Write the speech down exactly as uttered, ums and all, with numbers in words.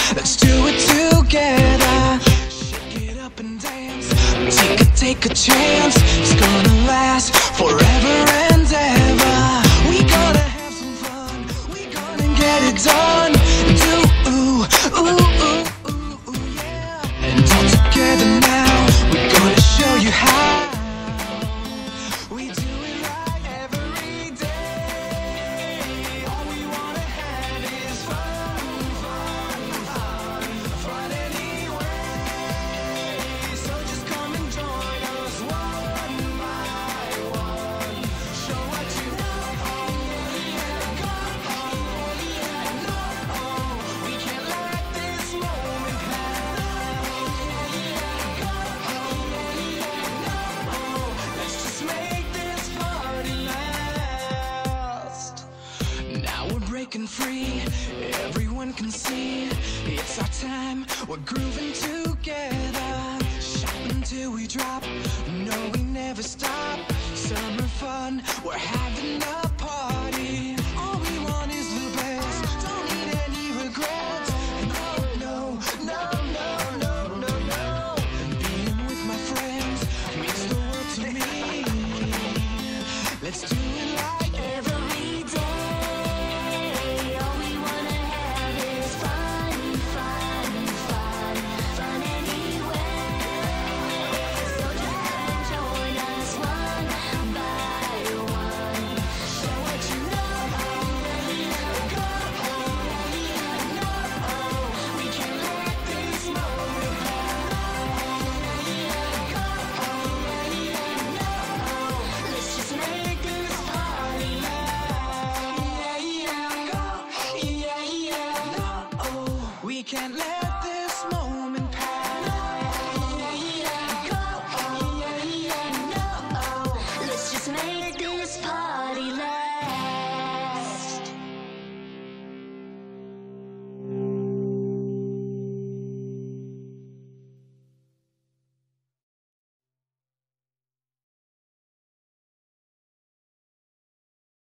let's do it together. Shake it up and dance, take a, take a chance. It's gonna last forever and ever. We gonna have some fun, we gonna get it done. Do ooh, ooh, ooh, ooh, ooh, yeah. And all together now, we're gonna show you how. We do it right every day. All we wanna have is fun, fun, fun, fun anyway. So just come and join us one by one. Show what you know, yeah, come on, yeah, no, we can't let this moment pass. Come on, yeah, no, let's just make this party last. Now we're breaking free, everyone can see. It's our time, we're grooving together. Shout until we drop, no we never stop. Summer fun, we're having